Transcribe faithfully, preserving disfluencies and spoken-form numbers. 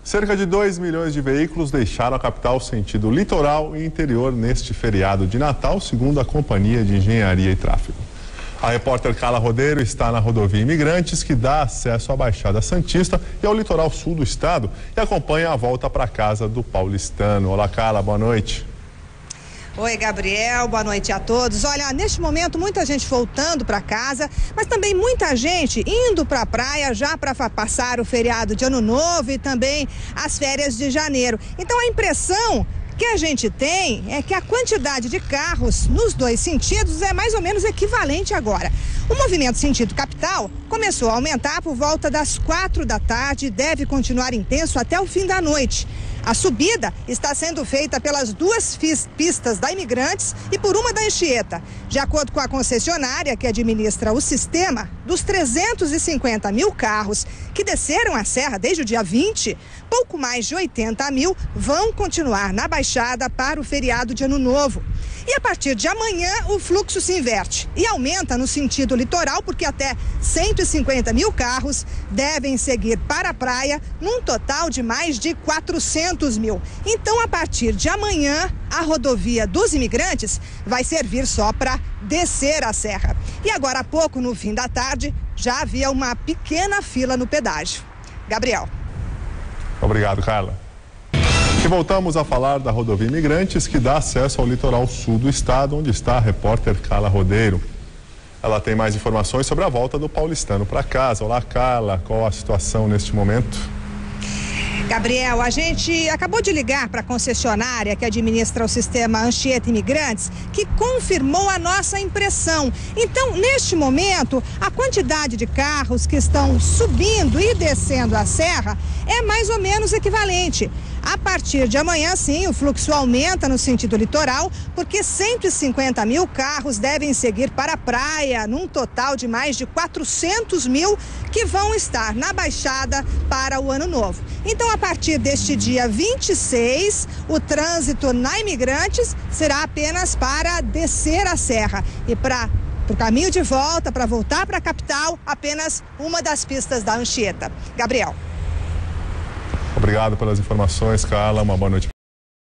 Cerca de dois milhões de veículos deixaram a capital sentido litoral e interior neste feriado de Natal, segundo a Companhia de Engenharia e Tráfego. A repórter Carla Rodeiro está na rodovia Imigrantes, que dá acesso à Baixada Santista e ao litoral sul do estado, e acompanha a volta para casa do paulistano. Olá, Carla, boa noite. Oi, Gabriel, boa noite a todos. Olha, neste momento muita gente voltando para casa, mas também muita gente indo para a praia já para passar o feriado de Ano Novo e também as férias de janeiro. Então a impressão que a gente tem é que a quantidade de carros nos dois sentidos é mais ou menos equivalente agora. O movimento sentido capital começou a aumentar por volta das quatro da tarde e deve continuar intenso até o fim da noite. A subida está sendo feita pelas duas pistas da Imigrantes e por uma da Anchieta. De acordo com a concessionária que administra o sistema, dos trezentos e cinquenta mil carros que desceram a serra desde o dia vinte, pouco mais de oitenta mil vão continuar na Baixada para o feriado de Ano Novo. E a partir de amanhã o fluxo se inverte e aumenta no sentido litoral, porque até cento e cinquenta mil carros devem seguir para a praia, num total de mais de quatrocentos mil. Então, a partir de amanhã, a rodovia dos Imigrantes vai servir só para descer a serra. E agora há pouco, no fim da tarde, já havia uma pequena fila no pedágio. Gabriel. Obrigado, Carla. E voltamos a falar da rodovia Imigrantes, que dá acesso ao litoral sul do estado, onde está a repórter Carla Rodeiro. Ela tem mais informações sobre a volta do paulistano para casa. Olá, Carla, qual a situação neste momento? Gabriel, a gente acabou de ligar para a concessionária que administra o sistema Anchieta Imigrantes, que confirmou a nossa impressão. Então, neste momento, a quantidade de carros que estão subindo e descendo a serra é mais ou menos equivalente. A partir de amanhã, sim, o fluxo aumenta no sentido litoral, porque cento e cinquenta mil carros devem seguir para a praia, num total de mais de quatrocentos mil que vão estar na Baixada para o Ano Novo. Então, a partir deste dia vinte e seis, o trânsito na Imigrantes será apenas para descer a serra e para o caminho de volta, para voltar para a capital, apenas uma das pistas da Anchieta. Gabriel. Obrigado pelas informações, Carla. Uma boa noite.